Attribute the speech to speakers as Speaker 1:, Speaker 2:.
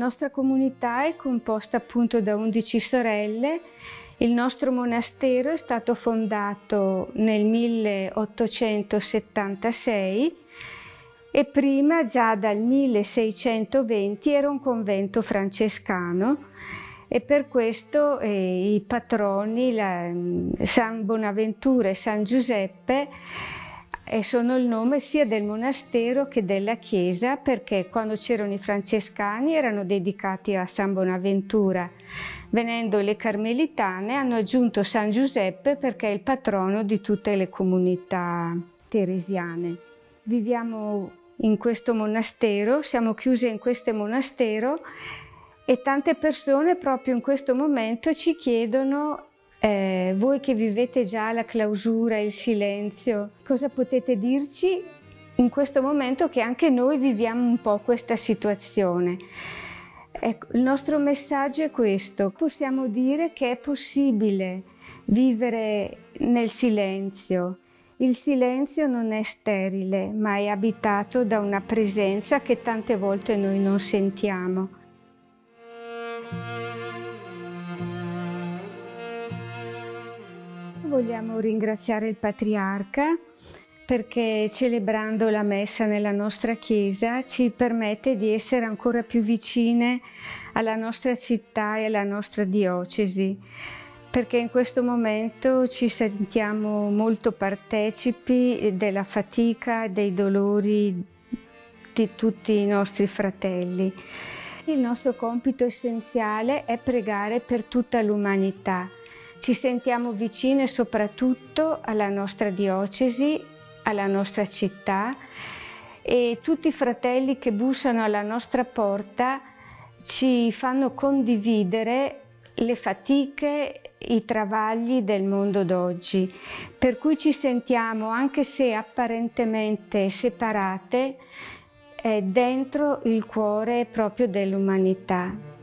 Speaker 1: nostra comunità è composta appunto da 11 sorelle. Il nostro monastero è stato fondato nel 1876 e prima, già dal 1620, era un convento francescano e per questo i patroni, San Bonaventura e San Giuseppe, sono il nome sia del monastero che della chiesa, perché quando c'erano i francescani erano dedicati a San Bonaventura. Venendo le carmelitane hanno aggiunto San Giuseppe perché è il patrono di tutte le comunità teresiane. Viviamo in questo monastero, siamo chiuse in questo monastero e tante persone proprio in questo momento ci chiedono: voi che vivete già la clausura, il silenzio, cosa potete dirci in questo momento che anche noi viviamo un po' questa situazione? Ecco, il nostro messaggio è questo: possiamo dire che è possibile vivere nel silenzio. Il silenzio non è sterile, ma è abitato da una presenza che tante volte noi non sentiamo. Vogliamo ringraziare il Patriarca perché celebrando la Messa nella nostra Chiesa ci permette di essere ancora più vicine alla nostra città e alla nostra diocesi, perché in questo momento ci sentiamo molto partecipi della fatica e dei dolori di tutti i nostri fratelli. Il nostro compito essenziale è pregare per tutta l'umanità. Ci sentiamo vicine soprattutto alla nostra diocesi, alla nostra città, e tutti i fratelli che bussano alla nostra porta ci fanno condividere le fatiche, i travagli del mondo d'oggi, per cui ci sentiamo, anche se apparentemente separate, dentro il cuore proprio dell'umanità.